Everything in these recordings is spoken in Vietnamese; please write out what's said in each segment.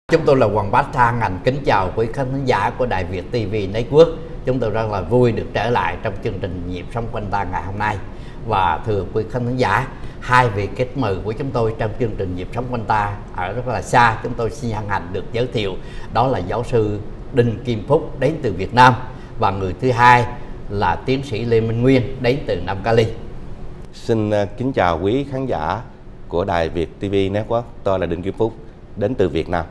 Chúng tôi là Hoàng Bách Thang Anh kính chào quý khán giả của Đài Việt TV Network. Chúng tôi rất là vui được trở lại trong chương trình Nhịp Sống Quanh Ta ngày hôm nay. Và thưa quý khán giả, hai vị khách mời của chúng tôi trong chương trình Nhịp Sống Quanh Ta ở rất là xa, chúng tôi xin hân hạnh được giới thiệu. Đó là giáo sư Đinh Kim Phúc đến từ Việt Nam, và người thứ hai là tiến sĩ Lê Minh Nguyên đến từ Nam Cali. Xin kính chào quý khán giả của Đài Việt TV Network. Tôi là Đinh Kim Phúc đến từ Việt Nam.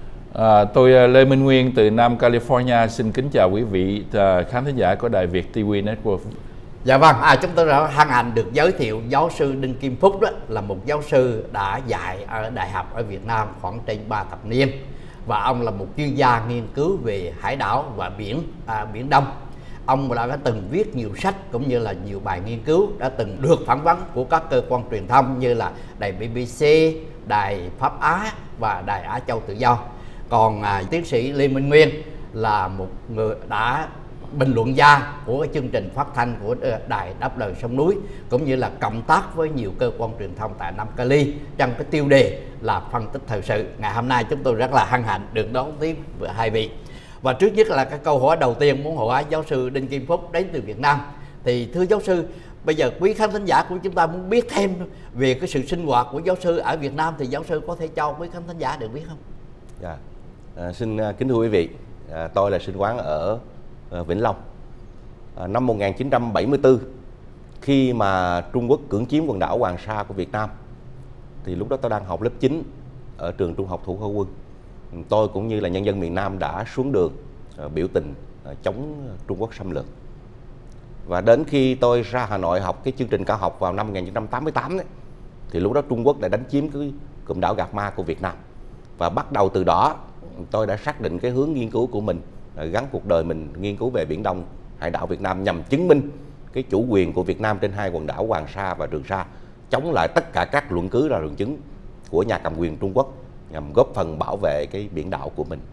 Tôi Lê Minh Nguyên từ Nam California. Xin kính chào quý vị khán thính giả của Đài Việt TV Network. Dạ vâng, chúng tôi đã hân hạnh được giới thiệu giáo sư Đinh Kim Phúc. Đó là một giáo sư đã dạy ở đại học ở Việt Nam khoảng trên 3 thập niên, và ông là một chuyên gia nghiên cứu về hải đảo và Biển Đông. Ông đã từng viết nhiều sách cũng như là nhiều bài nghiên cứu, đã từng được phỏng vấn của các cơ quan truyền thông như là đài BBC, đài Pháp Á và đài Á Châu Tự Do. Còn tiến sĩ Lê Minh Nguyên là một người đã bình luận gia của chương trình phát thanh của đài Đáp Lời Sông Núi, cũng như là cộng tác với nhiều cơ quan truyền thông tại Nam Cali trong cái tiêu đề là phân tích thời sự. Ngày hôm nay chúng tôi rất là hân hạnh được đón tiếp hai vị. Và trước nhất là cái câu hỏi đầu tiên muốn hỏi giáo sư Đinh Kim Phúc đến từ Việt Nam. Thì thưa giáo sư, bây giờ quý khán thính giả của chúng ta muốn biết thêm về cái sự sinh hoạt của giáo sư ở Việt Nam, thì giáo sư có thể cho quý khán thính giả được biết không? Dạ. Xin kính thưa quý vị, tôi là sinh quán ở Vĩnh Long. Năm 1974, khi mà Trung Quốc cưỡng chiếm quần đảo Hoàng Sa của Việt Nam, thì lúc đó tôi đang học lớp 9 ở trường Trung học Thủ Khoa Quân. Tôi cũng như là nhân dân miền Nam đã xuống đường biểu tình chống Trung Quốc xâm lược. Và đến khi tôi ra Hà Nội học cái chương trình cao học vào năm 1988 ấy, thì lúc đó Trung Quốc đã đánh chiếm cái cụm đảo Gạc Ma của Việt Nam. Và bắt đầu từ đó tôi đã xác định cái hướng nghiên cứu của mình, gắn cuộc đời mình nghiên cứu về Biển Đông, hải đảo Việt Nam, nhằm chứng minh cái chủ quyền của Việt Nam trên hai quần đảo Hoàng Sa và Trường Sa, chống lại tất cả các luận cứ và luận chứng của nhà cầm quyền Trung Quốc, nhằm góp phần bảo vệ cái biển đảo của mình.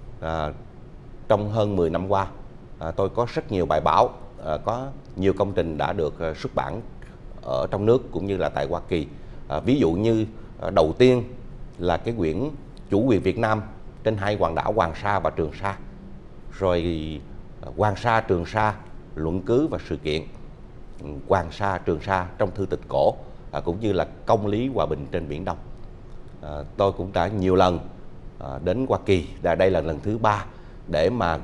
Trong hơn 10 năm qua, tôi có rất nhiều bài báo, có nhiều công trình đã được xuất bản ở trong nước cũng như là tại Hoa Kỳ. Ví dụ như đầu tiên là cái quyển Chủ quyền Việt Nam trên hai quần đảo Hoàng Sa và Trường Sa, rồi Hoàng Sa, Trường Sa, luận cứ và sự kiện, Hoàng Sa, Trường Sa trong thư tịch cổ, cũng như là công lý hòa bình trên Biển Đông. Tôi cũng đã nhiều lần đến Hoa Kỳ, đây là lần thứ 3, để mà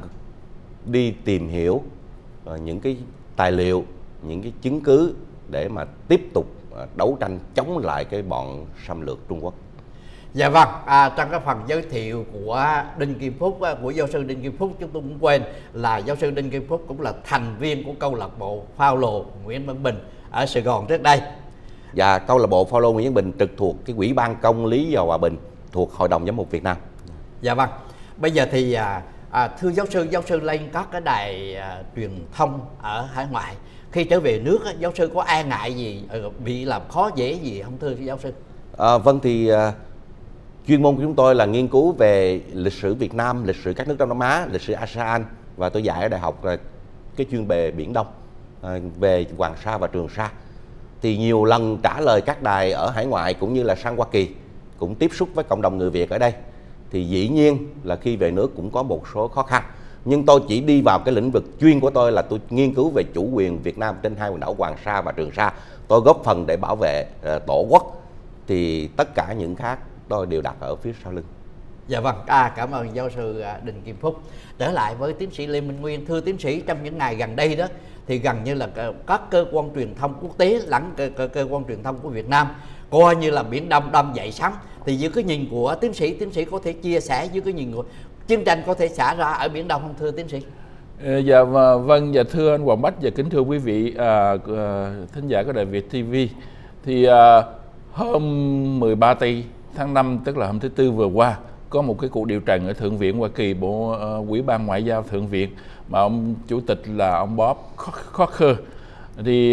đi tìm hiểu những cái tài liệu, những cái chứng cứ để mà tiếp tục đấu tranh chống lại cái bọn xâm lược Trung Quốc. Dạ vâng, trong cái phần giới thiệu của Đinh Kim Phúc, của giáo sư Đinh Kim Phúc, chúng tôi cũng quên là giáo sư Đinh Kim Phúc cũng là thành viên của câu lạc bộ Phao Lồ Nguyễn Văn Bình ở Sài Gòn trước đây. Và câu lạc bộ Phao Lô Nguyễn Văn Bình trực thuộc cái Ủy ban Công lý và Hòa bình thuộc Hội đồng Giám mục Việt Nam. Dạ vâng, bây giờ thì thưa giáo sư lên các cái đài truyền thông ở hải ngoại, khi trở về nước giáo sư có e ngại gì, bị làm khó dễ gì không thưa giáo sư? Vâng, thì chuyên môn của chúng tôi là nghiên cứu về lịch sử Việt Nam, lịch sử các nước Đông Nam Á, lịch sử ASEAN, và tôi dạy ở đại học cái chuyên về Biển Đông, về Hoàng Sa và Trường Sa. Thì nhiều lần trả lời các đài ở hải ngoại cũng như là sang Hoa Kỳ, cũng tiếp xúc với cộng đồng người Việt ở đây, thì dĩ nhiên là khi về nước cũng có một số khó khăn. Nhưng tôi chỉ đi vào cái lĩnh vực chuyên của tôi là tôi nghiên cứu về chủ quyền Việt Nam trên hai quần đảo Hoàng Sa và Trường Sa. Tôi góp phần để bảo vệ tổ quốc, thì tất cả những khác tôi đều đặt ở phía sau lưng. Dạ vâng, cảm ơn giáo sư Đinh Kim Phúc. Trở lại với tiến sĩ Lê Minh Nguyên, thưa tiến sĩ, trong những ngày gần đây đó thì gần như là các cơ quan truyền thông quốc tế lẫn cơ quan truyền thông của Việt Nam coi như là Biển Đông đang dậy sóng. Thì dưới cái nhìn của tiến sĩ có thể chia sẻ dưới cái nhìn của chiến tranh có thể xảy ra ở Biển Đông không thưa tiến sĩ? Dạ vâng, dạ thưa anh Hoàng Bách và kính thưa quý vị thính giả của Đài Việt TV. Thì hôm 13 tháng 5, tức là hôm thứ Tư vừa qua, có một cái cuộc điều trần ở Thượng viện Hoa Kỳ, Bộ Ủy ban Ngoại giao Thượng viện, mà ông chủ tịch là ông Bob Corker. Thì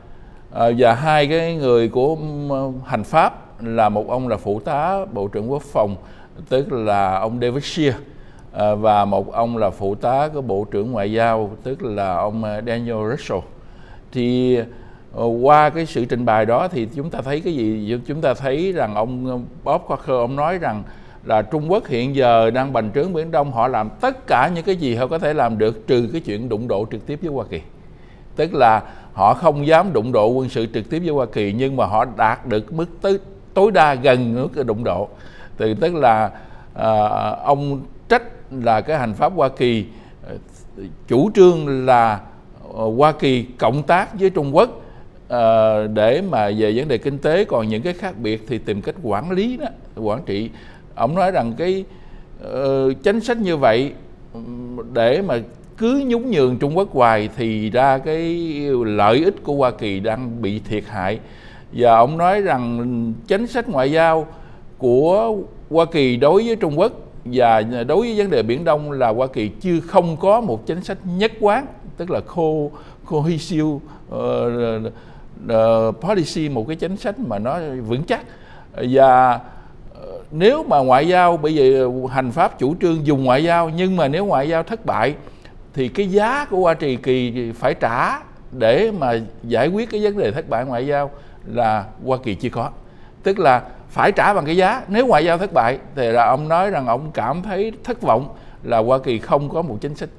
và hai cái người của hành pháp, là một ông là phụ tá Bộ trưởng Quốc phòng, tức là ông David Shear, và một ông là phụ tá của Bộ trưởng Ngoại giao, tức là ông Daniel Russell. Thì qua cái sự trình bày đó thì chúng ta thấy cái gì? Chúng ta thấy rằng ông Bob Corker ông nói rằng là Trung Quốc hiện giờ đang bành trướng Biển Đông, họ làm tất cả những cái gì họ có thể làm được trừ cái chuyện đụng độ trực tiếp với Hoa Kỳ. Tức là họ không dám đụng độ quân sự trực tiếp với Hoa Kỳ, nhưng mà họ đạt được mức tối đa gần mức đụng độ. Tức là ông trách là cái hành pháp Hoa Kỳ chủ trương là Hoa Kỳ cộng tác với Trung Quốc để mà về vấn đề kinh tế, còn những cái khác biệt thì tìm cách quản lý đó, quản trị. Ông nói rằng cái chính sách như vậy để mà cứ nhún nhường Trung Quốc hoài thì ra cái lợi ích của Hoa Kỳ đang bị thiệt hại. Và ông nói rằng chính sách ngoại giao của Hoa Kỳ đối với Trung Quốc và đối với vấn đề Biển Đông là Hoa Kỳ không có một chính sách nhất quán, tức là cohesive policy, một cái chính sách mà nó vững chắc. Và nếu mà ngoại giao bây giờ hành pháp chủ trương dùng ngoại giao, nhưng mà nếu ngoại giao thất bại thì cái giá của Hoa Kỳ phải trả để mà giải quyết cái vấn đề thất bại ngoại giao là Hoa Kỳ chưa có. Tức là phải trả bằng cái giá. Nếu ngoại giao thất bại thì là ông nói rằng ông cảm thấy thất vọng là Hoa Kỳ không có một chính sách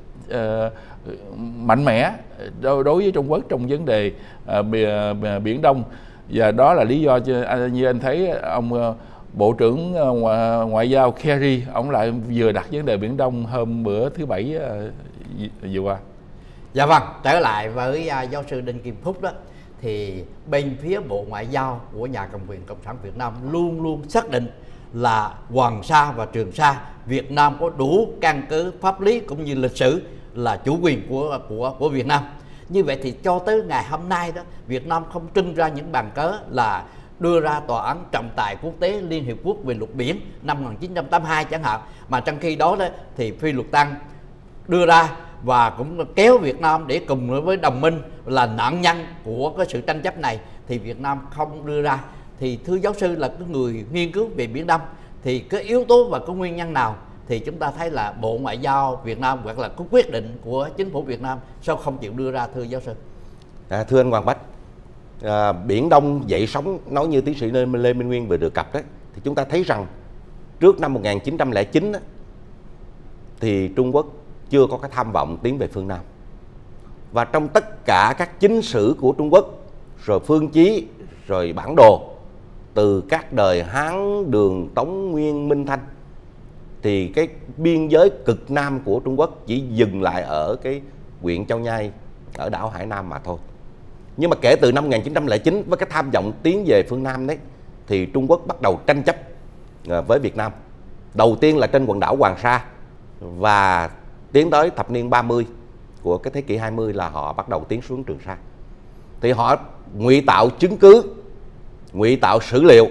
mạnh mẽ đối với Trung Quốc trong vấn đề Biển Đông. Và đó là lý do như anh thấy ông Bộ trưởng Ngoại giao Kerry, ông lại vừa đặt vấn đề Biển Đông hôm bữa thứ Bảy vừa qua. Dạ vâng, trở lại với giáo sư Đinh Kim Phúc đó, thì bên phía Bộ Ngoại giao của nhà cầm quyền Cộng sản Việt Nam luôn luôn xác định là Hoàng Sa và Trường Sa Việt Nam có đủ căn cứ pháp lý cũng như lịch sử là chủ quyền của Việt Nam. Như vậy thì cho tới ngày hôm nay đó, Việt Nam không trưng ra những bằng cớ là đưa ra tòa án trọng tài quốc tế Liên Hiệp Quốc về luật biển năm 1982 chẳng hạn, mà trong khi đó thì Phi Luật Tân đưa ra và cũng kéo Việt Nam để cùng với đồng minh là nạn nhân của cái sự tranh chấp này, thì Việt Nam không đưa ra. Thì thưa giáo sư là cái người nghiên cứu về Biển Đông, thì cái yếu tố và cái nguyên nhân nào thì chúng ta thấy là Bộ Ngoại giao Việt Nam hoặc là cái quyết định của chính phủ Việt Nam sao không chịu đưa ra, thưa giáo sư? Thưa anh Hoàng Bách, Biển Đông dậy sóng nói như tiến sĩ Lê Minh Nguyên vừa được cập đấy, thì chúng ta thấy rằng trước năm 1909 thì Trung Quốc chưa có cái tham vọng tiến về phương Nam. Và trong tất cả các chính sử của Trung Quốc, rồi phương chí, rồi bản đồ, từ các đời Hán, Đường, Tống, Nguyên, Minh, Thanh, thì cái biên giới cực Nam của Trung Quốc chỉ dừng lại ở cái huyện Châu Nhai, ở đảo Hải Nam mà thôi. Nhưng mà kể từ năm 1909 với cái tham vọng tiến về phương Nam đấy, thì Trung Quốc bắt đầu tranh chấp với Việt Nam. Đầu tiên là trên quần đảo Hoàng Sa, và tiến tới thập niên 30 của cái thế kỷ 20 là họ bắt đầu tiến xuống Trường Sa. Thì họ ngụy tạo chứng cứ, ngụy tạo sử liệu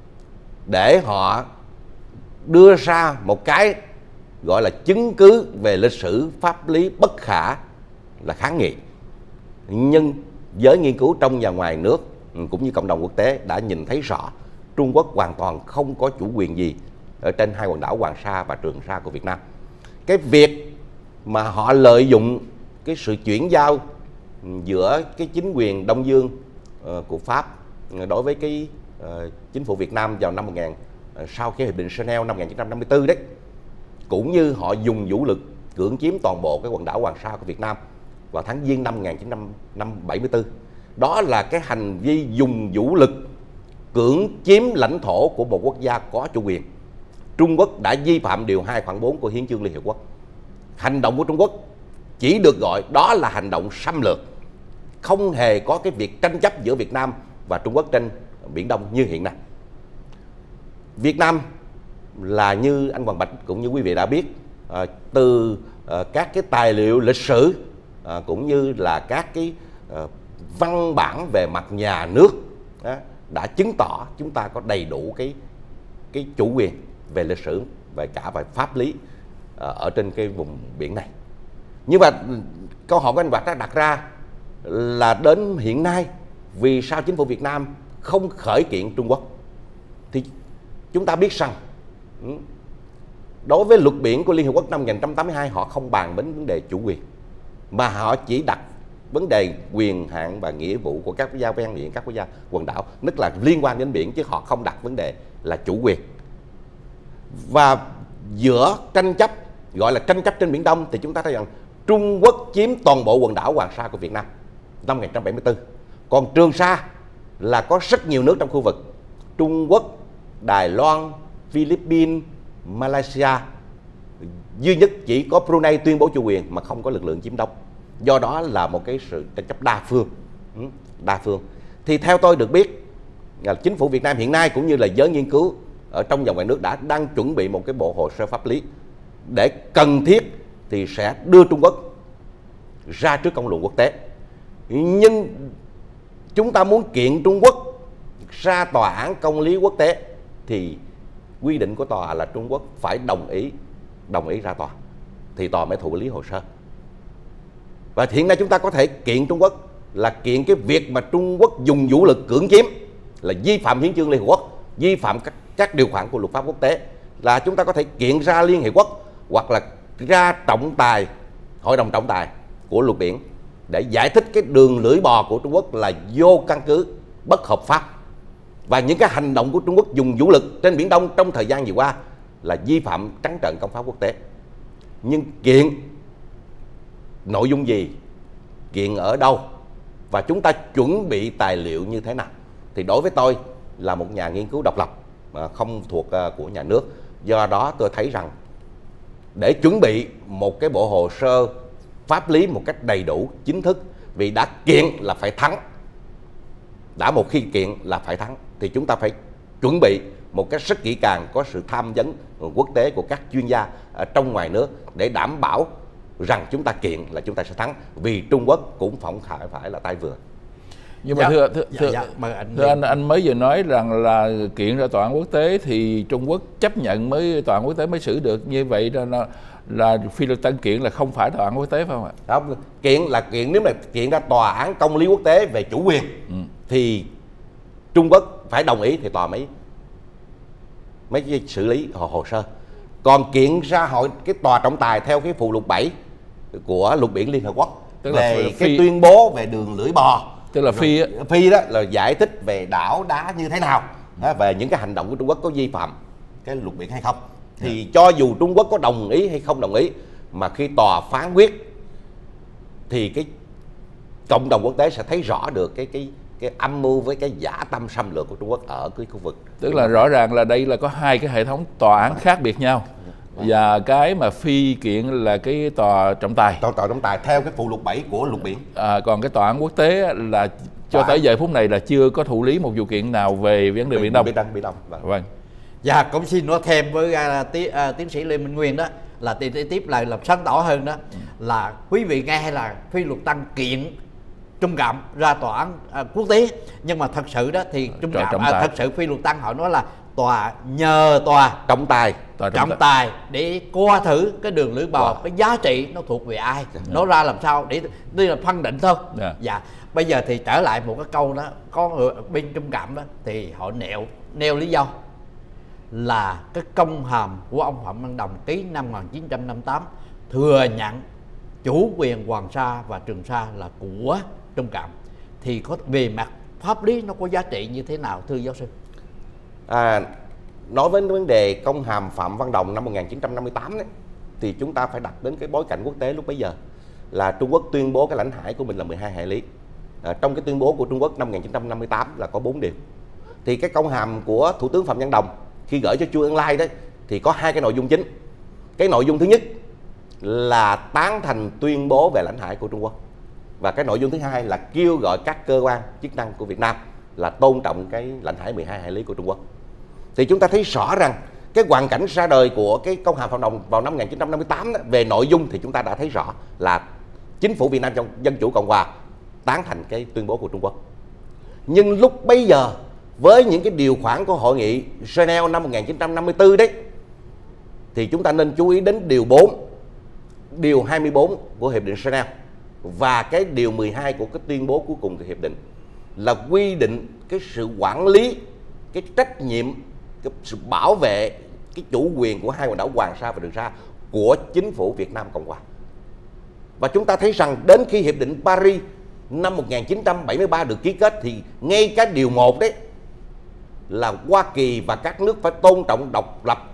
để họ đưa ra một cái gọi là chứng cứ về lịch sử pháp lý bất khả là kháng nghị. Nhưng giới nghiên cứu trong và ngoài nước cũng như cộng đồng quốc tế đã nhìn thấy rõ Trung Quốc hoàn toàn không có chủ quyền gì ở trên hai quần đảo Hoàng Sa và Trường Sa của Việt Nam. Cái việc mà họ lợi dụng cái sự chuyển giao giữa cái chính quyền Đông Dương của Pháp đối với cái chính phủ Việt Nam vào sau cái hiệp định Geneva năm 1954 đấy, cũng như họ dùng vũ lực cưỡng chiếm toàn bộ cái quần đảo Hoàng Sa của Việt Nam vào tháng Giêng năm 1974. Đó là cái hành vi dùng vũ lực cưỡng chiếm lãnh thổ của một quốc gia có chủ quyền. Trung Quốc đã vi phạm điều 2 khoản 4 của Hiến chương Liên Hiệp Quốc. Hành động của Trung Quốc chỉ được gọi đó là hành động xâm lược, không hề có cái việc tranh chấp giữa Việt Nam và Trung Quốc trên Biển Đông như hiện nay. Việt Nam là như anh Hoàng Bạch cũng như quý vị đã biết, từ các cái tài liệu lịch sử cũng như là các cái văn bản về mặt nhà nước đã chứng tỏ chúng ta có đầy đủ cái chủ quyền về lịch sử và cả về pháp lý ở trên cái vùng biển này. Nhưng mà câu hỏi của anh Bạch đã đặt ra là đến hiện nay vì sao chính phủ Việt Nam không khởi kiện Trung Quốc? Thì chúng ta biết rằng đối với luật biển của Liên Hợp Quốc năm 1982 họ không bàn đến vấn đề chủ quyền, mà họ chỉ đặt vấn đề quyền hạn và nghĩa vụ của các quốc gia ven biển, các quốc gia quần đảo, tức là liên quan đến biển, chứ họ không đặt vấn đề là chủ quyền. Và giữa tranh chấp, gọi là tranh chấp trên Biển Đông, thì chúng ta thấy rằng Trung Quốc chiếm toàn bộ quần đảo Hoàng Sa của Việt Nam năm 1974. Còn Trường Sa là có rất nhiều nước trong khu vực: Trung Quốc, Đài Loan, Philippines, Malaysia. Duy nhất chỉ có Brunei tuyên bố chủ quyền mà không có lực lượng chiếm đóng. Do đó là một cái sự tranh chấp đa phương. Thì theo tôi được biết, chính phủ Việt Nam hiện nay cũng như là giới nghiên cứu ở trong và ngoài nước đang chuẩn bị một cái bộ hồ sơ pháp lý để cần thiết thì sẽ đưa Trung Quốc ra trước công luận quốc tế. Nhưng chúng ta muốn kiện Trung Quốc ra tòa án công lý quốc tế thì quy định của tòa là Trung Quốc phải đồng ý ra tòa thì tòa mới thụ lý hồ sơ. Và hiện nay chúng ta có thể kiện Trung Quốc là kiện cái việc mà Trung Quốc dùng vũ lực cưỡng chiếm, là vi phạm hiến chương Liên Hợp Quốc, vi phạm các điều khoản của luật pháp quốc tế, là chúng ta có thể kiện ra Liên Hiệp Quốc hoặc là ra Hội đồng trọng tài của luật biển để giải thích cái đường lưỡi bò của Trung Quốc là vô căn cứ, bất hợp pháp. Và những cái hành động của Trung Quốc dùng vũ lực trên Biển Đông trong thời gian vừa qua là vi phạm trắng trợn công pháp quốc tế. Nhưng kiện nội dung gì, kiện ở đâu và chúng ta chuẩn bị tài liệu như thế nào, thì đối với tôi là một nhà nghiên cứu độc lập mà không thuộc của nhà nước. Do đó tôi thấy rằng để chuẩn bị một cái bộ hồ sơ pháp lý một cách đầy đủ, chính thức, vì đã kiện là phải thắng, đã một khi kiện là phải thắng, thì chúng ta phải chuẩn bị một cách rất kỹ càng, có sự tham vấn quốc tế của các chuyên gia ở trong ngoài nước để đảm bảo rằng chúng ta kiện là chúng ta sẽ thắng, vì Trung Quốc cũng không phải là tay vừa. Nhưng mà thưa anh mới vừa nói rằng là kiện ra tòa án quốc tế thì Trung Quốc chấp nhận mới tòa án quốc tế mới xử được, như vậy là Phi Luật Tân kiện là không phải tòa án quốc tế phải không ạ? Không, kiện nếu mà kiện ra tòa án công lý quốc tế về chủ quyền thì Trung Quốc phải đồng ý thì tòa mới xử lý hồ sơ. Còn kiện ra cái tòa trọng tài theo cái phụ lục 7 của luật biển Liên Hợp Quốc về cái tuyên bố về đường lưỡi bò, tức là phi đó là giải thích về đảo đá như thế nào, về những cái hành động của Trung Quốc có vi phạm cái luật biển hay không. Thì cho dù Trung Quốc có đồng ý hay không đồng ý, mà khi tòa phán quyết thì cái cộng đồng quốc tế sẽ thấy rõ được cái âm mưu với cái dã tâm xâm lược của Trung Quốc ở cái khu vực. Tức là rõ ràng là đây là có hai cái hệ thống tòa án khác biệt nhau. Và cái mà phi kiện là cái tòa trọng tài. Tòa trọng tài theo cái phụ lục 7 của luật biển. Còn cái tòa án quốc tế là cho tới giờ phút này là chưa có thụ lý một vụ kiện nào về vấn đề Biển Đông. Biển Đông. Vâng. Và cũng xin nói thêm với tiến sĩ Lê Minh Nguyên đó là tiếp lại làm sáng tỏ hơn đó là quý vị nghe là Phi Luật Tân kiện Trung Cộng ra tòa án quốc tế, nhưng mà thật sự đó thì thật sự Phi Luật Tân họ nói là nhờ tòa trọng tài để coi thử cái đường lưỡi bò, cái giá trị nó thuộc về ai, nó ra làm sao để đây là phân định thôi. Dạ. Bây giờ thì trở lại một cái câu đó, có bên Trung Cộng đó thì họ nêu lý do là cái công hàm của ông Phạm Văn Đồng ký năm 1958 thừa nhận chủ quyền Hoàng Sa và Trường Sa là của Trung Cộng, thì có về mặt pháp lý nó có giá trị như thế nào thưa giáo sư? Nói với vấn đề công hàm Phạm Văn Đồng năm 1958 đấy, thì chúng ta phải đặt đến cái bối cảnh quốc tế lúc bấy giờ là Trung Quốc tuyên bố cái lãnh hải của mình là 12 hải lý. Trong cái tuyên bố của Trung Quốc năm 1958 là có 4 điều. Thì cái công hàm của Thủ tướng Phạm Văn Đồng khi gửi cho Chu Ân Lai đấy thì có hai cái nội dung chính. Cái nội dung thứ nhất là tán thành tuyên bố về lãnh hải của Trung Quốc, và cái nội dung thứ hai là kêu gọi các cơ quan chức năng của Việt Nam là tôn trọng cái lãnh hải 12 hải lý của Trung Quốc. Thì chúng ta thấy rõ rằng cái hoàn cảnh ra đời của cái công hàm Phạm Đồng vào năm 1958 đó, về nội dung thì chúng ta đã thấy rõ là chính phủ Việt Nam Dân Chủ Cộng Hòa tán thành cái tuyên bố của Trung Quốc. Nhưng lúc bấy giờ với những cái điều khoản của Hội nghị Geneva năm 1954 đấy, thì chúng ta nên chú ý đến điều 24 của Hiệp định Geneva và cái điều 12 của cái tuyên bố cuối cùng của Hiệp định, là quy định cái sự quản lý, cái trách nhiệm, cái sự bảo vệ cái chủ quyền của hai quần đảo Hoàng Sa và Trường Sa của chính phủ Việt Nam Cộng Hòa. Và chúng ta thấy rằng đến khi Hiệp định Paris năm 1973 được ký kết thì ngay cái điều 1 đấy là Hoa Kỳ và các nước phải tôn trọng độc lập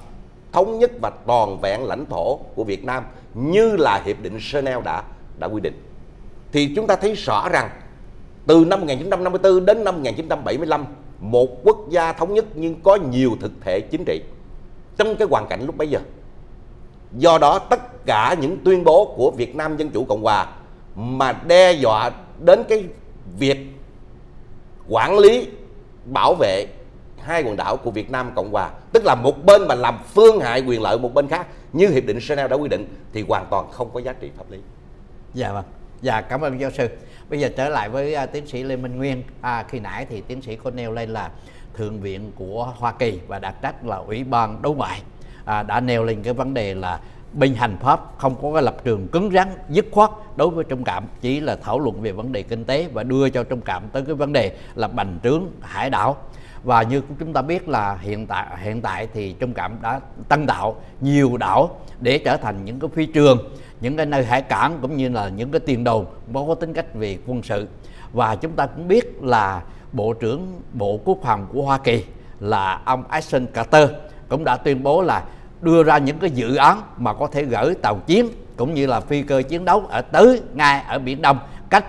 thống nhất và toàn vẹn lãnh thổ của Việt Nam như là Hiệp định Geneva đã quy định. Thì chúng ta thấy rõ rằng từ năm 1954 đến năm 1975, một quốc gia thống nhất nhưng có nhiều thực thể chính trị trong cái hoàn cảnh lúc bấy giờ. Do đó tất cả những tuyên bố của Việt Nam Dân Chủ Cộng Hòa mà đe dọa đến cái việc quản lý, bảo vệ hai quần đảo của Việt Nam Cộng Hòa, tức là một bên mà làm phương hại quyền lợi một bên khác như Hiệp định Geneva đã quy định, thì hoàn toàn không có giá trị pháp lý. Dạ vâng. Dạ, cảm ơn giáo sư. Bây giờ trở lại với tiến sĩ Lê Minh Nguyên. Khi nãy thì tiến sĩ có nêu lên là Thượng viện của Hoa Kỳ và đặc trách là Ủy ban Đối ngoại đã nêu lên cái vấn đề là bên hành pháp không có cái lập trường cứng rắn dứt khoát đối với Trung Cộng, chỉ là thảo luận về vấn đề kinh tế và đưa cho Trung Cộng tới cái vấn đề là bành trướng hải đảo. Và như chúng ta biết là hiện tại thì Trung Cộng đã tăng tạo nhiều đảo để trở thành những cái phi trường, những cái nơi hải cảng cũng như là những cái tiền đồn có tính cách về quân sự. Và chúng ta cũng biết là Bộ trưởng Bộ Quốc phòng của Hoa Kỳ là ông Ashton Carter cũng đã tuyên bố là đưa ra những cái dự án mà có thể gửi tàu chiến cũng như là phi cơ chiến đấu tới ngay ở Biển Đông, cách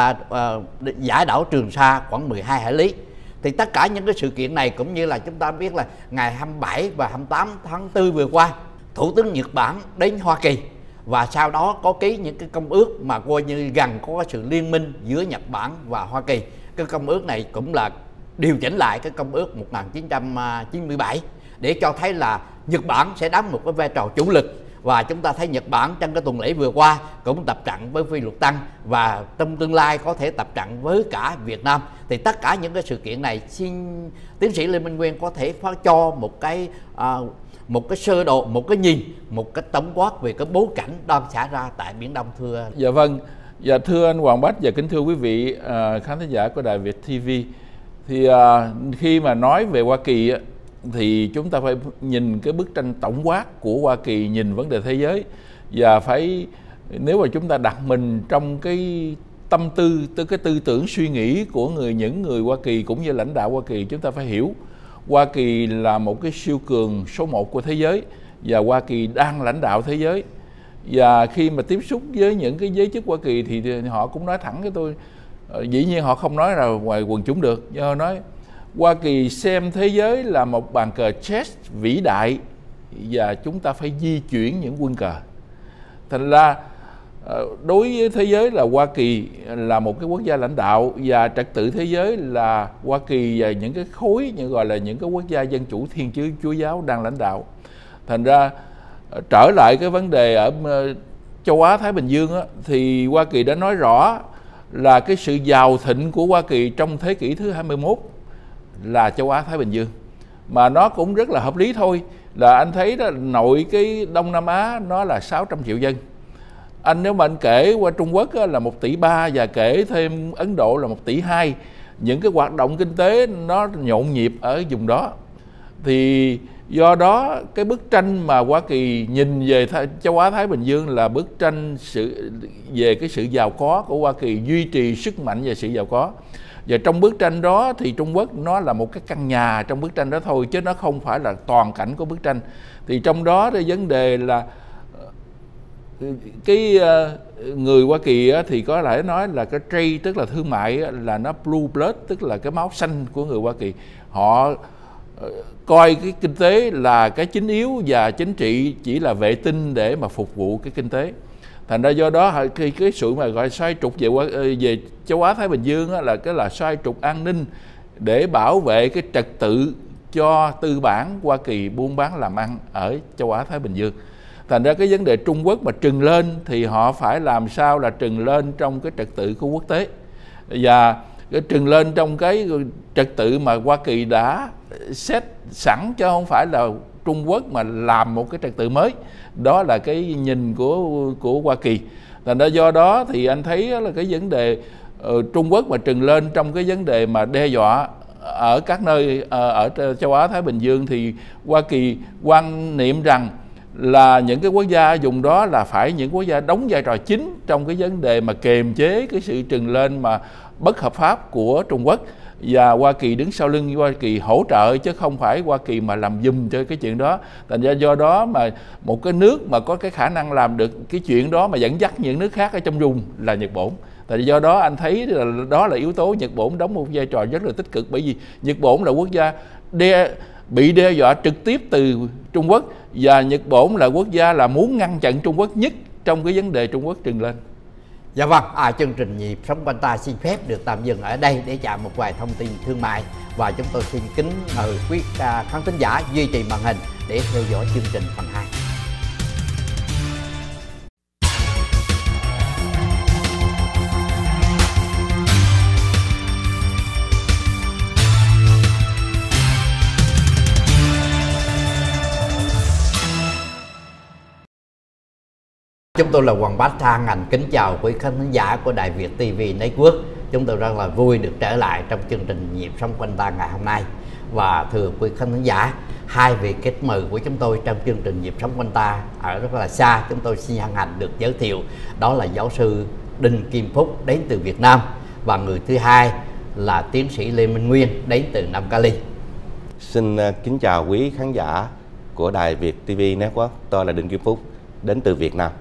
giải đảo Trường Sa khoảng 12 hải lý. Thì tất cả những cái sự kiện này cũng như là chúng ta biết là ngày 27 và 28 tháng 4 vừa qua, Thủ tướng Nhật Bản đến Hoa Kỳ và sau đó có ký những cái công ước mà coi như gần có sự liên minh giữa Nhật Bản và Hoa Kỳ. Cái công ước này cũng là điều chỉnh lại cái công ước 1997 để cho thấy là Nhật Bản sẽ đóng một cái vai trò chủ lực. Và chúng ta thấy Nhật Bản trong cái tuần lễ vừa qua cũng tập trận với Phi Luật Tân và trong tương lai có thể tập trận với cả Việt Nam. Thì tất cả những cái sự kiện này xin tiến sĩ Lê Minh Nguyên có thể cho một cái sơ đồ, một cái nhìn, một cái tổng quát về cái bối cảnh đang xảy ra tại Biển Đông, thưa. Dạ vâng. Dạ thưa anh Hoàng Bách và kính thưa quý vị khán thính giả của Đài Việt TV. Thì khi mà nói về Hoa Kỳ thì chúng ta phải nhìn cái bức tranh tổng quát của Hoa Kỳ, nhìn vấn đề thế giới, và phải, nếu mà chúng ta đặt mình trong cái tâm tư, cái tư tưởng suy nghĩ của những người Hoa Kỳ cũng như lãnh đạo Hoa Kỳ, chúng ta phải hiểu Hoa Kỳ là một cái siêu cường số 1 của thế giới và Hoa Kỳ đang lãnh đạo thế giới. Và khi mà tiếp xúc với những cái giới chức Hoa Kỳ thì họ cũng nói thẳng với tôi, dĩ nhiên họ không nói ra ngoài quần chúng được, nhưng họ nói Hoa Kỳ xem thế giới là một bàn cờ chess vĩ đại và chúng ta phải di chuyển những quân cờ. Thành ra đối với thế giới là Hoa Kỳ là một cái quốc gia lãnh đạo, và trật tự thế giới là Hoa Kỳ và những cái khối gọi là những cái quốc gia dân chủ Thiên Chúa giáo đang lãnh đạo. Thành ra trở lại cái vấn đề ở châu Á Thái Bình Dương á, thì Hoa Kỳ đã nói rõ là cái sự giàu thịnh của Hoa Kỳ trong thế kỷ thứ 21 là châu Á Thái Bình Dương. Mà nó cũng rất là hợp lý thôi, là anh thấy đó, nội cái Đông Nam Á nó là 600 triệu dân. Nếu mà anh kể qua Trung Quốc là 1,3 tỷ và kể thêm Ấn Độ là 1,2 tỷ, những cái hoạt động kinh tế nó nhộn nhịp ở vùng đó. Thì do đó cái bức tranh mà Hoa Kỳ nhìn về châu Á Thái Bình Dương là bức tranh về cái sự giàu có của Hoa Kỳ, duy trì sức mạnh và sự giàu có. Và trong bức tranh đó thì Trung Quốc nó là một cái căn nhà trong bức tranh đó thôi, chứ nó không phải là toàn cảnh của bức tranh. Thì trong đó thì vấn đề là cái người Hoa Kỳ thì có thể nói là cái trade, tức là thương mại, là nó blue blood, tức là cái máu xanh của người Hoa Kỳ. Họ coi cái kinh tế là cái chính yếu và chính trị chỉ là vệ tinh để mà phục vụ cái kinh tế. Thành ra do đó cái sự mà gọi xoay trục về châu Á Thái Bình Dương là xoay trục an ninh để bảo vệ cái trật tự cho tư bản Hoa Kỳ buôn bán làm ăn ở châu Á Thái Bình Dương. Thành ra cái vấn đề Trung Quốc mà trừng lên thì họ phải làm sao là trừng lên trong cái trật tự của quốc tế, và cái trừng lên trong cái trật tự mà Hoa Kỳ đã set sẵn, chứ không phải là Trung Quốc mà làm một cái trật tự mới. Đó là cái nhìn của Hoa Kỳ. Thành ra do đó thì anh thấy là cái vấn đề Trung Quốc mà trừng lên trong cái vấn đề mà đe dọa ở các nơi ở châu Á Thái Bình Dương, thì Hoa Kỳ quan niệm rằng là những cái quốc gia dùng đó là phải những quốc gia đóng vai trò chính trong cái vấn đề mà kiềm chế cái sự trừng lên mà bất hợp pháp của Trung Quốc. và Hoa Kỳ đứng sau lưng, Hoa Kỳ hỗ trợ chứ không phải Hoa Kỳ mà làm giùm cho cái chuyện đó. Thành ra do đó mà một cái nước mà có cái khả năng làm được cái chuyện đó mà dẫn dắt những nước khác ở trong vùng là Nhật Bản. Tại do đó anh thấy là đó là yếu tố Nhật Bản đóng một vai trò rất là tích cực, bởi vì Nhật Bản là quốc gia bị đe dọa trực tiếp từ Trung Quốc, và Nhật Bản là quốc gia là muốn ngăn chặn Trung Quốc nhất trong cái vấn đề Trung Quốc trừng lên. Dạ vâng, chương trình Nhịp Sống Quanh Ta xin phép được tạm dừng ở đây để chạm một vài thông tin thương mại, và chúng tôi xin kính mời quý khán thính giả duy trì màn hình để theo dõi chương trình phần 2. Chúng tôi là Hoàng Bách Thang Hành kính chào quý khán thính giả của Đài Việt TV Network. Chúng tôi rất là vui được trở lại trong chương trình Nhịp Sống Quanh Ta ngày hôm nay. Và thưa quý khán thính giả, hai vị khách mời của chúng tôi trong chương trình Nhịp Sống Quanh Ta ở rất là xa, chúng tôi xin hân hạnh được giới thiệu. Đó là giáo sư Đinh Kim Phúc đến từ Việt Nam, và người thứ hai là tiến sĩ Lê Minh Nguyên đến từ Nam Cali. Xin kính chào quý khán giả của Đài Việt TV Network. Tôi là Đinh Kim Phúc đến từ Việt Nam.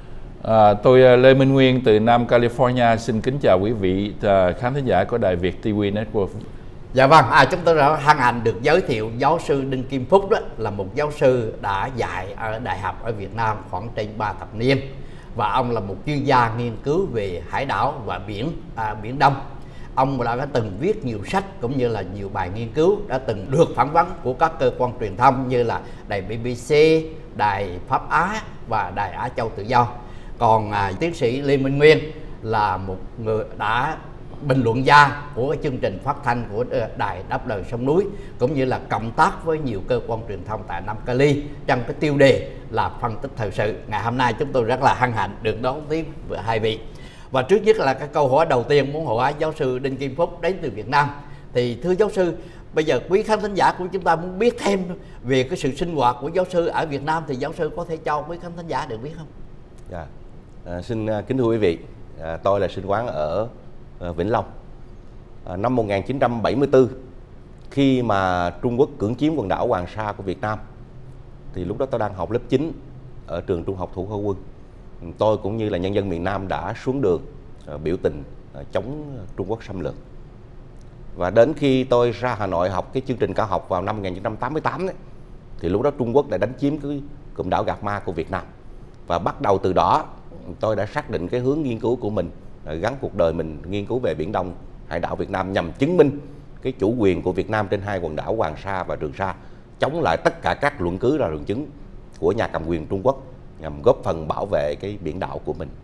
Tôi Lê Minh Nguyên từ Nam California, xin kính chào quý vị khán thính giả của Đài Việt TV Network. Dạ vâng, chúng tôi đã hân hạnh được giới thiệu giáo sư Đinh Kim Phúc, đó là một giáo sư đã dạy ở đại học ở Việt Nam khoảng trên 3 thập niên, và ông là một chuyên gia nghiên cứu về hải đảo và Biển Đông. Ông đã từng viết nhiều sách cũng như là nhiều bài nghiên cứu, đã từng được phỏng vấn của các cơ quan truyền thông như là đài BBC, đài Pháp Á và đài Á Châu Tự Do. Còn tiến sĩ Lê Minh Nguyên là một người đã bình luận gia của cái chương trình phát thanh của đài Đáp Lời Sông Núi, cũng như là cộng tác với nhiều cơ quan truyền thông tại Nam Cali trong cái tiêu đề là phân tích thời sự. Ngày hôm nay chúng tôi rất là hân hạnh được đón tiếp hai vị. Và trước nhất là cái câu hỏi đầu tiên muốn hỏi giáo sư Đinh Kim Phúc đến từ Việt Nam. Thì thưa giáo sư, bây giờ quý khán thính giả của chúng ta muốn biết thêm về cái sự sinh hoạt của giáo sư ở Việt Nam, thì giáo sư có thể cho quý khán thính giả được biết không? Dạ. Xin kính thưa quý vị, tôi là sinh quán ở Vĩnh Long. Năm 1974, khi mà Trung Quốc cưỡng chiếm quần đảo Hoàng Sa của Việt Nam, thì lúc đó tôi đang học lớp 9 ở trường Trung học Thủ Khoa Quân. Tôi cũng như là nhân dân miền Nam đã xuống đường biểu tình chống Trung Quốc xâm lược. Và đến khi tôi ra Hà Nội học cái chương trình cao học vào năm 1988 ấy, thì lúc đó Trung Quốc đã đánh chiếm cái cụm đảo Gạc Ma của Việt Nam. Và bắt đầu từ đó tôi đã xác định cái hướng nghiên cứu của mình, gắn cuộc đời mình nghiên cứu về Biển Đông, hải đảo Việt Nam, nhằm chứng minh cái chủ quyền của Việt Nam trên hai quần đảo Hoàng Sa và Trường Sa, chống lại tất cả các luận cứ và luận chứng của nhà cầm quyền Trung Quốc, nhằm góp phần bảo vệ cái biển đảo của mình.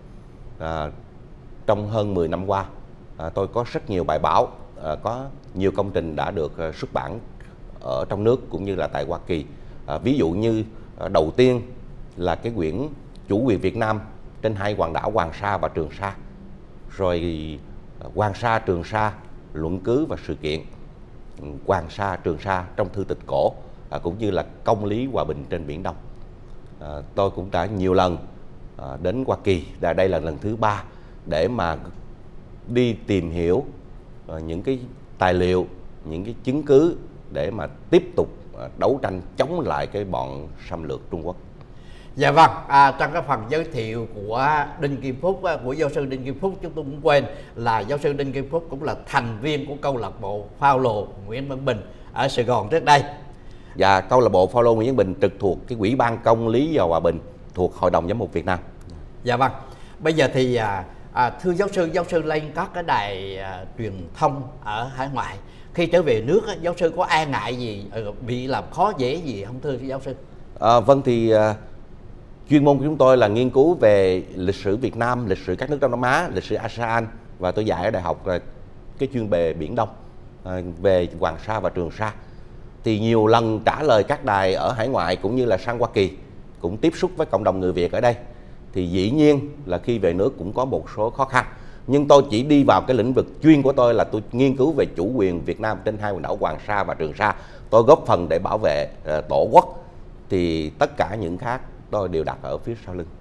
Trong hơn 10 năm qua, tôi có rất nhiều bài báo, có nhiều công trình đã được xuất bản ở trong nước cũng như là tại Hoa Kỳ. Ví dụ như đầu tiên là cái quyển Chủ quyền Việt Nam trên hai quần đảo Hoàng Sa và Trường Sa, rồi Hoàng Sa, Trường Sa, luận cứ và sự kiện, Hoàng Sa, Trường Sa trong thư tịch cổ, cũng như là công lý hòa bình trên Biển Đông. Tôi cũng đã nhiều lần đến Hoa Kỳ, đây là lần thứ 3, để mà đi tìm hiểu những cái tài liệu, những cái chứng cứ để mà tiếp tục đấu tranh chống lại cái bọn xâm lược Trung Quốc. Dạ vâng, trong cái phần giới thiệu của Đinh Kim Phúc, của giáo sư Đinh Kim Phúc, chúng tôi cũng quên là giáo sư Đinh Kim Phúc cũng là thành viên của câu lạc bộ Phao Lồ Nguyễn Văn Bình ở Sài Gòn trước đây. Và câu lạc bộ Phao Lô Nguyễn Văn Bình trực thuộc cái Ủy ban Công lý và Hòa bình thuộc Hội đồng Giám mục Việt Nam. Dạ vâng, bây giờ thì thưa giáo sư lên các cái đài truyền thông ở hải ngoại, khi trở về nước giáo sư có e ngại gì, bị làm khó dễ gì không thưa giáo sư? Vâng, thì chuyên môn của chúng tôi là nghiên cứu về lịch sử Việt Nam, lịch sử các nước Đông Nam Á, lịch sử ASEAN, và tôi dạy ở đại học cái chuyên về Biển Đông, về Hoàng Sa và Trường Sa. Thì nhiều lần trả lời các đài ở hải ngoại cũng như là sang Hoa Kỳ, cũng tiếp xúc với cộng đồng người Việt ở đây, thì dĩ nhiên là khi về nước cũng có một số khó khăn. Nhưng tôi chỉ đi vào cái lĩnh vực chuyên của tôi là tôi nghiên cứu về chủ quyền Việt Nam trên hai quần đảo Hoàng Sa và Trường Sa. Tôi góp phần để bảo vệ Tổ quốc, thì tất cả những khác tôi đều đặt ở phía sau lưng.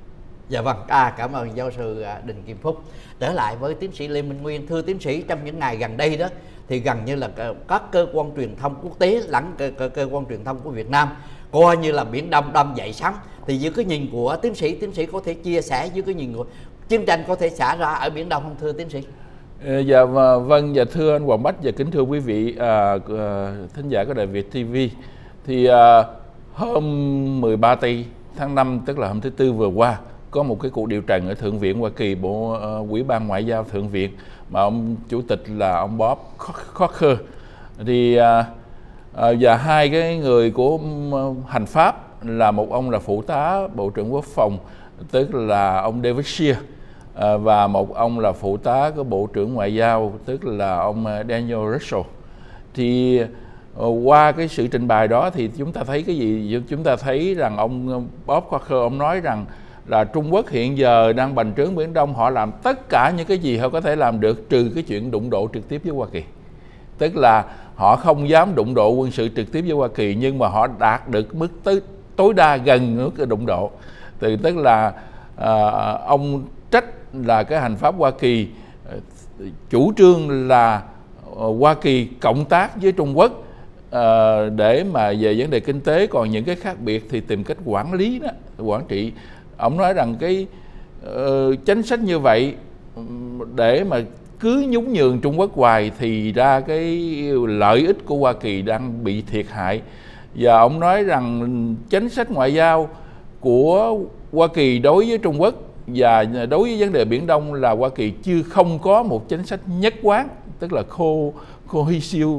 Dạ vâng, cảm ơn giáo sư Đinh Kim Phúc. Trở lại với tiến sĩ Lê Minh Nguyên, thưa tiến sĩ, trong những ngày gần đây đó thì gần như là các cơ quan truyền thông quốc tế lẫn cơ quan truyền thông của Việt Nam coi như là Biển Đông đâm dậy sóng. Thì dưới cái nhìn của tiến sĩ có thể chia sẻ dưới cái nhìn của chiến tranh có thể xảy ra ở Biển Đông không thưa tiến sĩ? Dạ vâng, dạ thưa anh Hoàng Bách và kính thưa quý vị thính giả của Đài Việt TV. Thì hôm 13 tháng 5, tức là hôm thứ Tư vừa qua, có một cái cuộc điều trần ở Thượng viện Hoa Kỳ, Bộ Ủy ban Ngoại giao Thượng viện, mà ông chủ tịch là ông Bob Corker. Thì và hai cái người của hành pháp là một ông là phụ tá Bộ trưởng Quốc phòng, tức là ông David Shear, và một ông là phụ tá của Bộ trưởng Ngoại giao, tức là ông Daniel Russell. Thì qua cái sự trình bày đó thì chúng ta thấy cái gì? Chúng ta thấy rằng ông Bob Corker ông nói rằng là Trung Quốc hiện giờ đang bành trướng Biển Đông, họ làm tất cả những cái gì họ có thể làm được trừ cái chuyện đụng độ trực tiếp với Hoa Kỳ. Tức là họ không dám đụng độ quân sự trực tiếp với Hoa Kỳ, nhưng mà họ đạt được mức tối đa gần mức đụng độ. Tức là ông trách là cái hành pháp Hoa Kỳ chủ trương là Hoa Kỳ cộng tác với Trung Quốc để mà về vấn đề kinh tế, còn những cái khác biệt thì tìm cách quản lý đó, quản trị. Ông nói rằng cái chính sách như vậy để mà cứ nhún nhường Trung Quốc hoài thì ra cái lợi ích của Hoa Kỳ đang bị thiệt hại. Và ông nói rằng chính sách ngoại giao của Hoa Kỳ đối với Trung Quốc và đối với vấn đề Biển Đông là Hoa Kỳ không có một chính sách nhất quán, tức là cohesive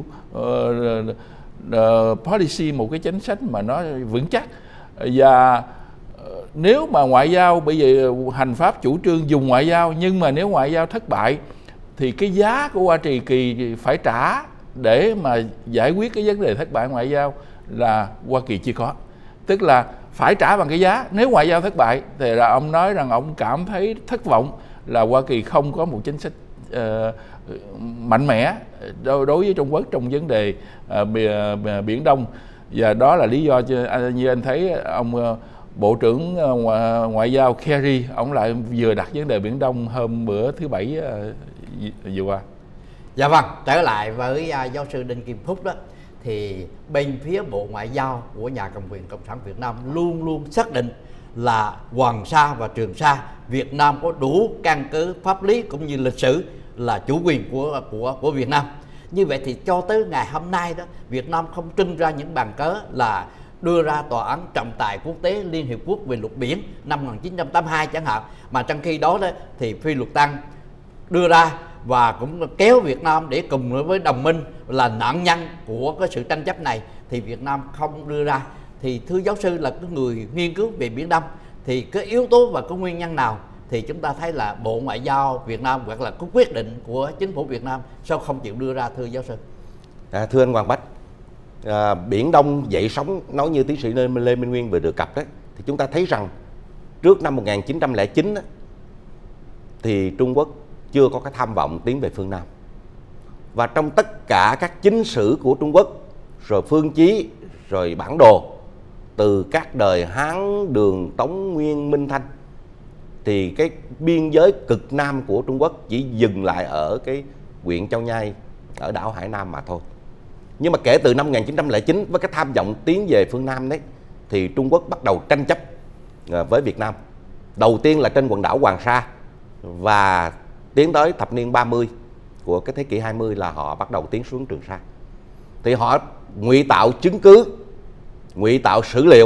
policy, một cái chính sách mà nó vững chắc. Và nếu mà ngoại giao, bây giờ hành pháp chủ trương dùng ngoại giao, nhưng mà nếu ngoại giao thất bại thì cái giá của Hoa Kỳ phải trả để mà giải quyết cái vấn đề thất bại ngoại giao là Hoa Kỳ chưa có. Tức là phải trả bằng cái giá. Nếu ngoại giao thất bại thì là ông nói rằng ông cảm thấy thất vọng là Hoa Kỳ không có một chính sách mạnh mẽ đối với Trung Quốc trong vấn đề Biển Đông. Và đó là lý do như anh thấy ông Bộ trưởng Ngoại giao Kerry, ông lại vừa đặt vấn đề Biển Đông hôm bữa thứ Bảy vừa qua. Dạ vâng, trở lại với giáo sư Đinh Kim Phúc đó, thì bên phía Bộ Ngoại giao của nhà cầm quyền Cộng sản Việt Nam luôn luôn xác định là Hoàng Sa và Trường Sa Việt Nam có đủ căn cứ pháp lý cũng như lịch sử là chủ quyền của Việt Nam. Như vậy thì cho tới ngày hôm nay đó, Việt Nam không trưng ra những bằng cớ là đưa ra tòa án trọng tài quốc tế Liên Hiệp Quốc về luật biển năm 1982 chẳng hạn, mà trong khi đó thì Phi Luật Tân đưa ra và cũng kéo Việt Nam để cùng với đồng minh là nạn nhân của cái sự tranh chấp này, thì Việt Nam không đưa ra. Thì thưa giáo sư là cái người nghiên cứu về Biển Đông, thì cái yếu tố và cái nguyên nhân nào thì chúng ta thấy là Bộ Ngoại giao Việt Nam hoặc là cái quyết định của chính phủ Việt Nam sao không chịu đưa ra thưa giáo sư? Thưa anh Hoàng Bách, Biển Đông dậy sóng nói như tiến sĩ Lê Minh Nguyên vừa được cập đấy, thì chúng ta thấy rằng trước năm 1909 đó, thì Trung Quốc chưa có cái tham vọng tiến về phương Nam. Và trong tất cả các chính sử của Trung Quốc, rồi phương chí, rồi bản đồ, từ các đời Hán, Đường, Tống, Nguyên, Minh, Thanh, thì cái biên giới cực Nam của Trung Quốc chỉ dừng lại ở cái huyện Châu Nhai, ở đảo Hải Nam mà thôi. Nhưng mà kể từ năm 1909, với cái tham vọng tiến về phương Nam đấy, thì Trung Quốc bắt đầu tranh chấp với Việt Nam. Đầu tiên là trên quần đảo Hoàng Sa, và tiến tới thập niên 30 của cái thế kỷ 20 là họ bắt đầu tiến xuống Trường Sa. Thì họ ngụy tạo chứng cứ, ngụy tạo sử liệu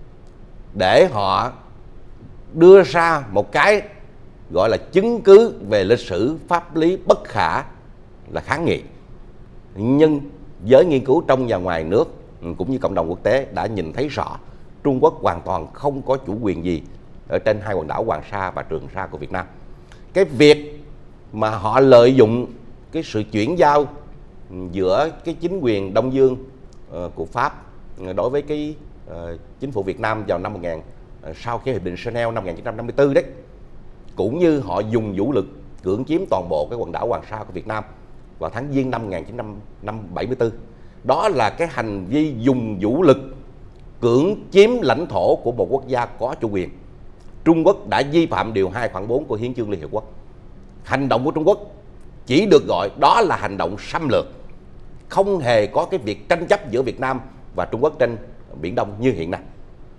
để họ đưa ra một cái gọi là chứng cứ về lịch sử pháp lý bất khả là kháng nghị. Nhưng giới nghiên cứu trong và ngoài nước cũng như cộng đồng quốc tế đã nhìn thấy rõ Trung Quốc hoàn toàn không có chủ quyền gì ở trên hai quần đảo Hoàng Sa và Trường Sa của Việt Nam. Cái việc mà họ lợi dụng cái sự chuyển giao giữa cái chính quyền Đông Dương của Pháp đối với cái chính phủ Việt Nam vào sau cái hiệp định Geneva năm 1954 đấy, cũng như họ dùng vũ lực cưỡng chiếm toàn bộ cái quần đảo Hoàng Sa của Việt Nam vào tháng Giêng năm 1974. Đó là cái hành vi dùng vũ lực cưỡng chiếm lãnh thổ của một quốc gia có chủ quyền. Trung Quốc đã vi phạm điều 2 khoản 4 của Hiến chương Liên Hiệp Quốc. Hành động của Trung Quốc chỉ được gọi đó là hành động xâm lược, không hề có cái việc tranh chấp giữa Việt Nam và Trung Quốc trên Biển Đông như hiện nay.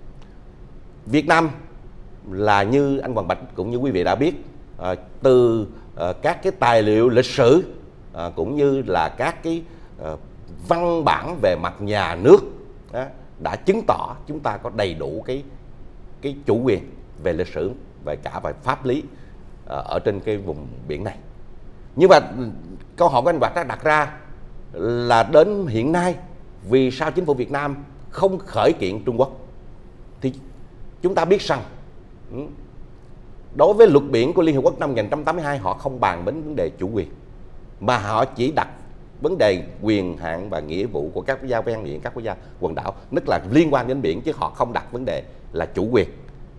Việt Nam là như anh Hoàng Bạch cũng như quý vị đã biết, từ các cái tài liệu lịch sử cũng như là các cái văn bản về mặt nhà nước đã chứng tỏ chúng ta có đầy đủ cái chủ quyền về lịch sử về cả về pháp lý ở trên cái vùng biển này. Nhưng mà câu hỏi của anh Bạch đã đặt ra là đến hiện nay vì sao chính phủ Việt Nam không khởi kiện Trung Quốc? Thì chúng ta biết rằng đối với luật biển của Liên Hợp Quốc năm 1982 họ không bàn đến vấn đề chủ quyền, mà họ chỉ đặt vấn đề quyền hạn và nghĩa vụ của các quốc gia ven biển, các quốc gia quần đảo, tức là liên quan đến biển, chứ họ không đặt vấn đề là chủ quyền.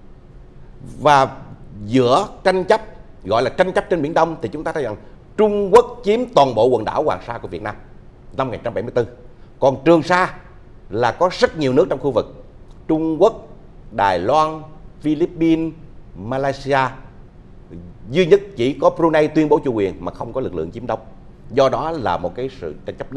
Và giữa tranh chấp gọi là tranh chấp trên Biển Đông thì chúng ta thấy rằng Trung Quốc chiếm toàn bộ quần đảo Hoàng Sa của Việt Nam năm 1974. Còn Trường Sa là có rất nhiều nước trong khu vực, Trung Quốc, Đài Loan, Philippines, Malaysia. Duy nhất chỉ có Brunei tuyên bố chủ quyền mà không có lực lượng chiếm đóng. Do đó là một cái sự tranh chấp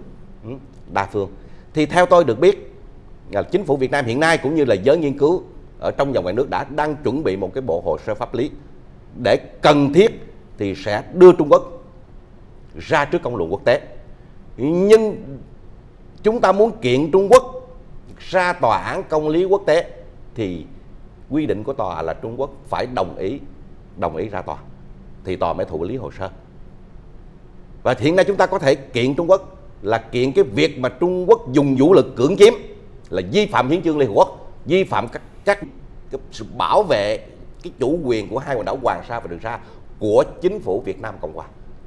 đa phương. Thì theo tôi được biết, chính phủ Việt Nam hiện nay cũng như là giới nghiên cứu ở trong và ngoài nước đang chuẩn bị một cái bộ hồ sơ pháp lý để cần thiết thì sẽ đưa Trung Quốc ra trước công luận quốc tế. Nhưng chúng ta muốn kiện Trung Quốc ra tòa án công lý quốc tế thì quy định của tòa là Trung Quốc phải đồng ý ra tòa thì tòa mới thụ lý hồ sơ. Và hiện nay chúng ta có thể kiện Trung Quốc là kiện cái việc mà Trung Quốc dùng vũ lực cưỡng chiếm, là vi phạm Hiến chương Liên Hợp Quốc, vi phạm các sự bảo vệ cái chủ quyền của hai quần đảo Hoàng Sa và Trường Sa của chính phủ Việt Nam Cộng Hòa.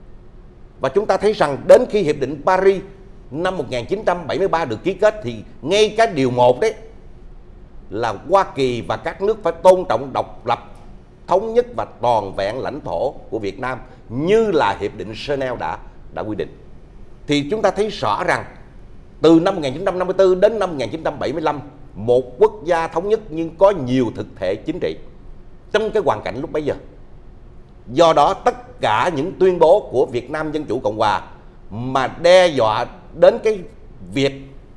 Và chúng ta thấy rằng đến khi Hiệp định Paris năm 1973 được ký kết thì ngay cái điều 1 đấy là Hoa Kỳ và các nước phải tôn trọng độc lập, thống nhất và toàn vẹn lãnh thổ của Việt Nam như là Hiệp định Geneva đã quy định. Thì chúng ta thấy rõ rằng từ năm 1954 đến năm 1975, một quốc gia thống nhất nhưng có nhiều thực thể chính trị trong cái hoàn cảnh lúc bấy giờ. Do đó tất cả những tuyên bố của Việt Nam Dân Chủ Cộng Hòa mà đe dọa đến cái việc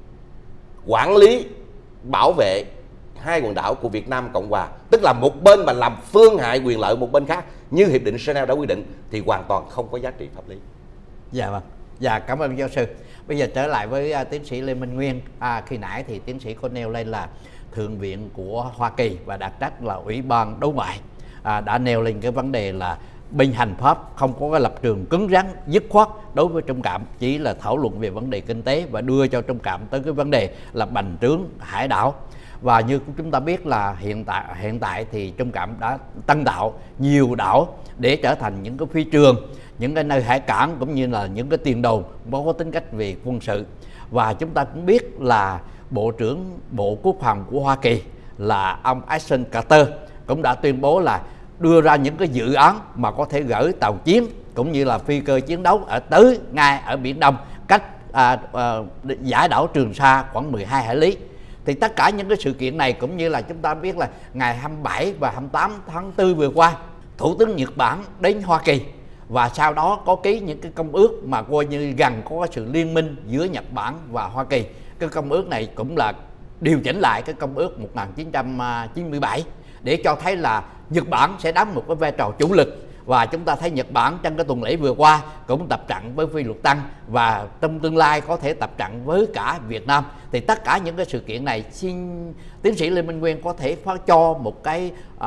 quản lý, bảo vệ hai quần đảo của Việt Nam Cộng Hòa, tức là một bên mà làm phương hại quyền lợi một bên khác như Hiệp định Geneva đã quy định thì hoàn toàn không có giá trị pháp lý. Dạ vâng. Dạ, cảm ơn giáo sư. Bây giờ trở lại với tiến sĩ Lê Minh Nguyên. Khi nãy thì tiến sĩ có nêu lên là Thượng viện của Hoa Kỳ và đặc trách là Ủy ban Đối ngoại đã nêu lên cái vấn đề là bên hành pháp không có cái lập trường cứng rắn dứt khoát đối với Trung Cộng, chỉ là thảo luận về vấn đề kinh tế và đưa cho Trung Cộng tới cái vấn đề là bành trướng hải đảo. Và như chúng ta biết là hiện tại thì Trung Cộng đã tăng tạo nhiều đảo để trở thành những cái phi trường, những cái nơi hải cảng cũng như là những cái tiền đồn có tính cách về quân sự. Và chúng ta cũng biết là Bộ trưởng Bộ Quốc phòng của Hoa Kỳ là ông Ashton Carter cũng đã tuyên bố là đưa ra những cái dự án mà có thể gửi tàu chiến cũng như là phi cơ chiến đấu tới ngay ở Biển Đông, cách giải đảo Trường Sa khoảng 12 hải lý. Thì tất cả những cái sự kiện này cũng như là chúng ta biết là ngày 27 và 28 tháng 4 vừa qua, Thủ tướng Nhật Bản đến Hoa Kỳ và sau đó có ký những cái công ước mà coi như gần có sự liên minh giữa Nhật Bản và Hoa Kỳ. Cái công ước này cũng là điều chỉnh lại cái công ước 1997 để cho thấy là Nhật Bản sẽ đóng một cái vai trò chủ lực. Và chúng ta thấy Nhật Bản trong cái tuần lễ vừa qua cũng tập trận với Phi Luật Tân và trong tương lai có thể tập trận với cả Việt Nam. Thì tất cả những cái sự kiện này xin tiến sĩ Lê Minh Nguyên có thể phát cho một cái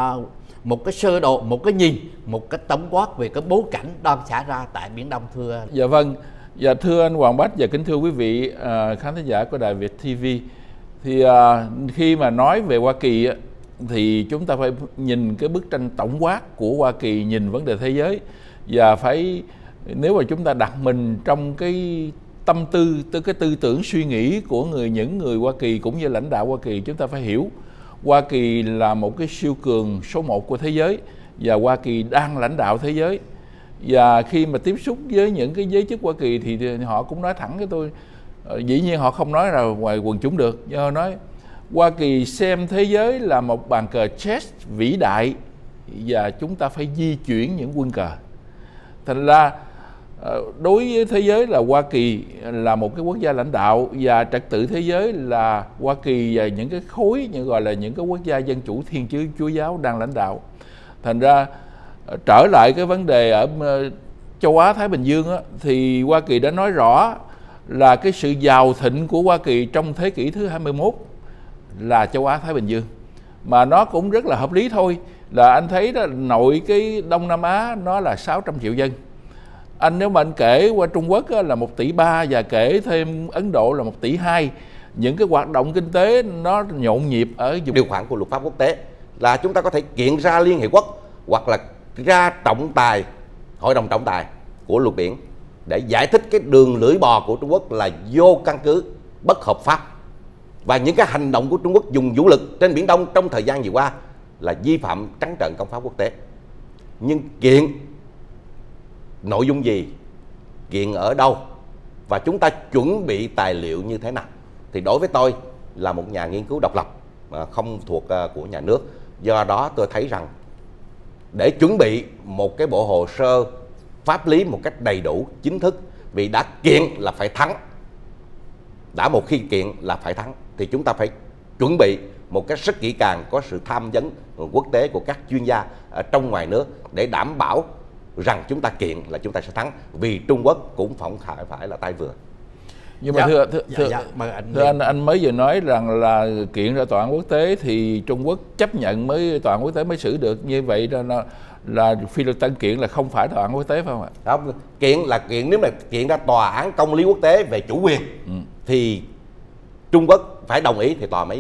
sơ đồ, một cái nhìn, một cái tổng quát về cái bối cảnh đang xảy ra tại Biển Đông thưa. Dạ vâng. Dạ thưa anh Hoàng Bách và kính thưa quý vị khán thính giả của Đài Việt TV. Thì khi mà nói về Hoa Kỳ thì chúng ta phải nhìn cái bức tranh tổng quát của Hoa Kỳ, nhìn vấn đề thế giới, và phải, nếu mà chúng ta đặt mình trong cái tâm tư, cái tư tưởng suy nghĩ của những người Hoa Kỳ cũng như lãnh đạo Hoa Kỳ, chúng ta phải hiểu Hoa Kỳ là một cái siêu cường số 1 của thế giới và Hoa Kỳ đang lãnh đạo thế giới. Và khi mà tiếp xúc với những cái giới chức Hoa Kỳ thì họ cũng nói thẳng với tôi, dĩ nhiên họ không nói ra ngoài quần chúng được, do nói Hoa Kỳ xem thế giới là một bàn cờ chess vĩ đại và chúng ta phải di chuyển những quân cờ. Thành ra đối với thế giới là Hoa Kỳ là một cái quốc gia lãnh đạo, và trật tự thế giới là Hoa Kỳ và những cái khối gọi là những cái quốc gia dân chủ Thiên Chúa giáo đang lãnh đạo. Thành ra trở lại cái vấn đề ở châu Á Thái Bình Dương á, thì Hoa Kỳ đã nói rõ là cái sự giàu thịnh của Hoa Kỳ trong thế kỷ thứ 21 là châu Á Thái Bình Dương, mà nó cũng rất là hợp lý thôi. Là anh thấy đó, nội cái Đông Nam Á nó là 600 triệu dân. Nếu mà anh kể qua Trung Quốc là 1,3 tỷ và kể thêm Ấn Độ là 1,2 tỷ, những cái hoạt động kinh tế nó nhộn nhịp ở vùng. Điều khoản của luật pháp quốc tế là chúng ta có thể kiện ra Liên Hiệp Quốc hoặc là ra trọng tài, Hội đồng trọng tài của luật biển để giải thích cái đường lưỡi bò của Trung Quốc là vô căn cứ, bất hợp pháp, và những cái hành động của Trung Quốc dùng vũ lực trên Biển Đông trong thời gian vừa qua là vi phạm trắng trợn công pháp quốc tế. Nhưng kiện nội dung gì, kiện ở đâu, và chúng ta chuẩn bị tài liệu như thế nào, thì đối với tôi là một nhà nghiên cứu độc lập không thuộc của nhà nước, do đó tôi thấy rằng để chuẩn bị một cái bộ hồ sơ pháp lý một cách đầy đủ, chính thức, vì đã kiện là phải thắng, đã một khi kiện là phải thắng, thì chúng ta phải chuẩn bị một cách rất kỹ càng, có sự tham vấn quốc tế của các chuyên gia ở trong ngoài nước để đảm bảo rằng chúng ta kiện là chúng ta sẽ thắng, vì Trung Quốc cũng không phải là tay vừa. Nhưng mà thưa anh mới vừa nói rằng là kiện ra tòa án quốc tế thì Trung Quốc chấp nhận mới tòa án quốc tế mới xử được, như vậy là Phi Luật Tân kiện là không phải tòa án quốc tế phải không ạ? Không, kiện là kiện, nếu mà kiện ra tòa án công lý quốc tế về chủ quyền thì Trung Quốc phải đồng ý thì tòa mới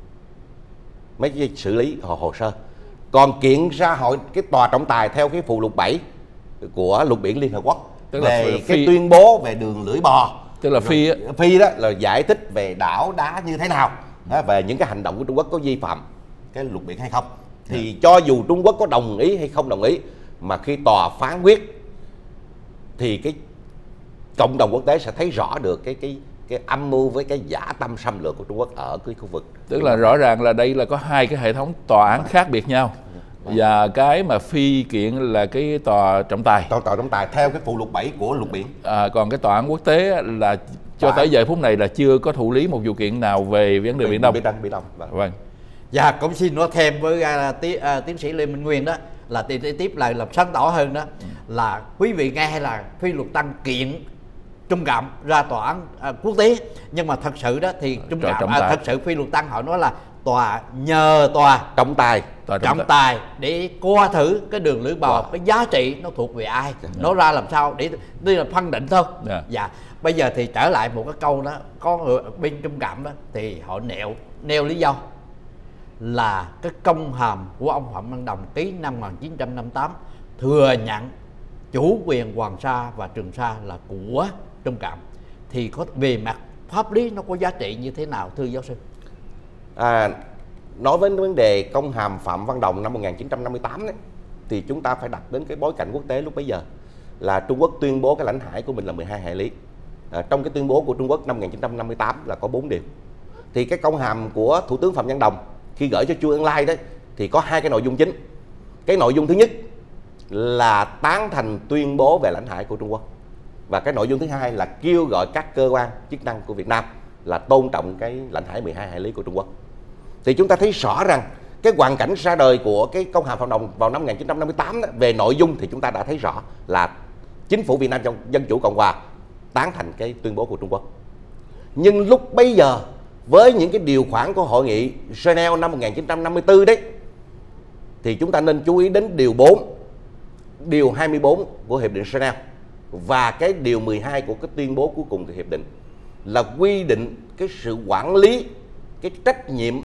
xử lý hồ sơ. Còn kiện ra cái tòa trọng tài theo cái phụ lục 7 của luật biển Liên Hợp Quốc, tức về cái tuyên bố về đường lưỡi bò, tức là phi đó là giải thích về đảo đá như thế nào đó, về những cái hành động của Trung Quốc có vi phạm cái luật biển hay không, thì cho dù Trung Quốc có đồng ý hay không đồng ý, mà khi tòa phán quyết thì cái cộng đồng quốc tế sẽ thấy rõ được cái âm mưu với cái dã tâm xâm lược của Trung Quốc ở cái khu vực. Tức là rõ ràng là đây là có hai cái hệ thống tòa án khác biệt nhau, và cái mà Phi kiện là cái tòa trọng tài. Tòa trọng tài theo cái phụ lục 7 của luật biển. Còn cái tòa án quốc tế là cho tới giờ phút này là chưa có thụ lý một vụ kiện nào về vấn đề Biển Đông. Biển Đông. Vâng. Và cũng xin nói thêm với tiến sĩ Lê Minh Nguyên đó là tiếp lời làm sáng tỏ hơn đó, là quý vị nghe là Phi Luật Tân kiện Trung Cộng ra tòa án quốc tế, nhưng mà thật sự đó thì Trung Cộng thật sự Phi Luật Tân họ nói là nhờ tòa trọng tài để coi thử cái đường lưỡi bò, cái giá trị nó thuộc về ai, nó ra làm sao để đây là phân định thôi. Dạ, bây giờ thì trở lại một cái câu đó, có người bên Trung Cộng đó thì họ nêu lý do là cái công hàm của ông Phạm Văn Đồng ký năm 1958 thừa nhận chủ quyền Hoàng Sa và Trường Sa là của Trung Cộng, thì có về mặt pháp lý nó có giá trị như thế nào thưa giáo sư? Nói với vấn đề công hàm Phạm Văn Đồng năm 1958 đấy, thì chúng ta phải đặt đến cái bối cảnh quốc tế lúc bấy giờ là Trung Quốc tuyên bố cái lãnh hải của mình là 12 hải lý. Trong cái tuyên bố của Trung Quốc năm 1958 là có 4 điều. Thì cái công hàm của Thủ tướng Phạm Văn Đồng khi gửi cho Chu Ân Lai đấy thì có hai cái nội dung chính. Cái nội dung thứ nhất là tán thành tuyên bố về lãnh hải của Trung Quốc, và cái nội dung thứ hai là kêu gọi các cơ quan chức năng của Việt Nam là tôn trọng cái lãnh hải 12 hải lý của Trung Quốc. Thì chúng ta thấy rõ rằng cái hoàn cảnh ra đời của cái công hàm Phạm Đồng vào năm 1958 đó, về nội dung thì chúng ta đã thấy rõ là chính phủ Việt Nam Dân Chủ Cộng Hòa tán thành cái tuyên bố của Trung Quốc. Nhưng lúc bấy giờ với những cái điều khoản của hội nghị Geneva năm 1954 đấy, thì chúng ta nên chú ý đến điều 24 của Hiệp định Geneva và cái điều 12 của cái tuyên bố cuối cùng của hiệp định, là quy định cái sự quản lý, cái trách nhiệm